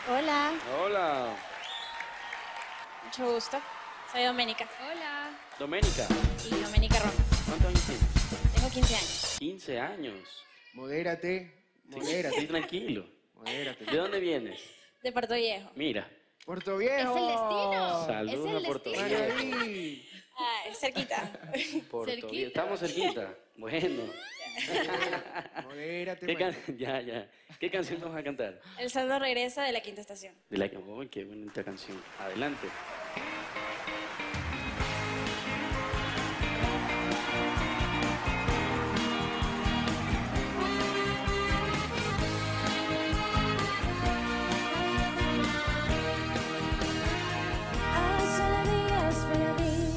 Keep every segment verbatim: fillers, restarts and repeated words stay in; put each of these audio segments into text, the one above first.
Hola. Hola. Mucho gusto. Soy Doménica. Hola. Doménica. Y Doménica Roma. ¿Cuántos años tienes? Tengo quince años. quince años. Modérate, Sí, modérate. sí, tranquilo. Modérate. ¿De dónde vienes? De Puerto Viejo. Mira. Puerto Viejo. Es el destino. Saludos Es el a Puerto destino. Viejo. Maraví. Ah, cerquita. Puerto Cerquita. Viejo. Estamos cerquita. Bueno. Modérate, ¿Qué man. can... Ya, ya. ¿Qué canción nos vas a cantar? El saldo regresa de la quinta estación. De la que... Oh, qué bonita canción. Adelante. Hace días perdí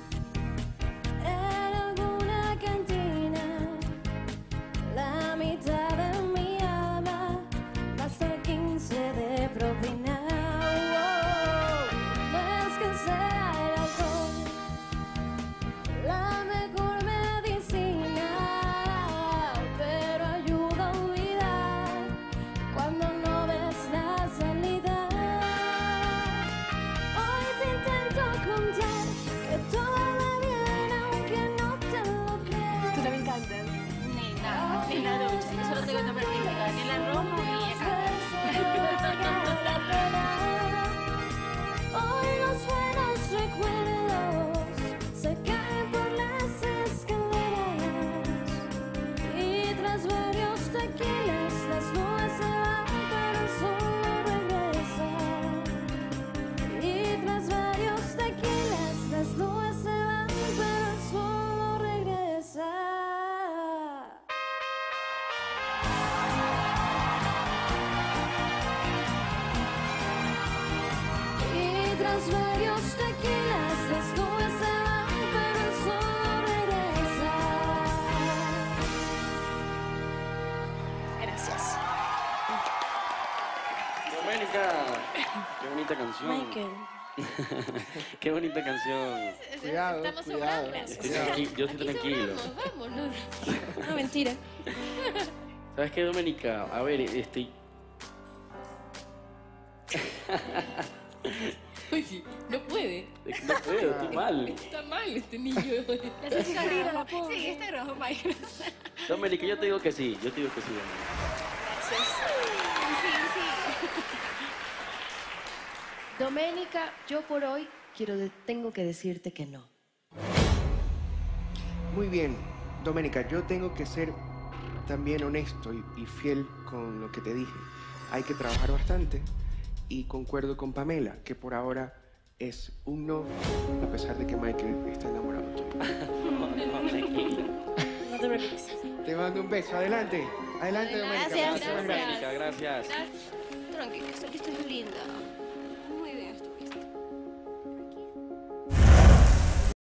en alguna cantina la mitad de mi alma, más el quince de propina. Oh, no es que sea el alcohol la mejor medicina, pero ayuda a olvidar cuando no ves la salida. Hoy te intento contar que todo va bien aunque no te lo creas. ¿Tú también cantas? Ni nada, ni la ducha. Yo solo tengo nombre artística, que la romo y ella canta. Hoy los buenos recuerdos se caen por las escaleras y tras varios tequilas las nubes se van pero el sol no regresa. Y tras varios tequilas las nubes se van pero el sol no regresa. Y tras varios tequilas las nubes se van pero el sol no regresa. Gracias. Doménica. Qué bonita canción. Michael. Qué bonita canción. Cuidado, Estamos cuidado. sobradas. Estoy tranqui- Yo estoy Aquí tranquilo. sobramos, vámonos. No, mentira. ¿Sabes qué, Doménica? A ver, este... Oye, no puede. No puedo, estoy mal. Está mal este niño. Necesita ayuda. Sí, está rojo, Michael. Doménica, yo te digo que sí. Yo te digo que sí, Doménica. Sí, sí. Doménica, yo por hoy quiero de- tengo que decirte que no. Muy bien, Doménica, yo tengo que ser también honesto y, y fiel con lo que te dije. Hay que trabajar bastante y concuerdo con Pamela, que por ahora es un no, a pesar de que Michael está enamorado tuyo. No, tranquilo. No te preocupes. Te mando un beso. Adelante. Adelante, Doménica. Gracias. Muchísimas Doménica, gracias. Tranquila, estoy linda.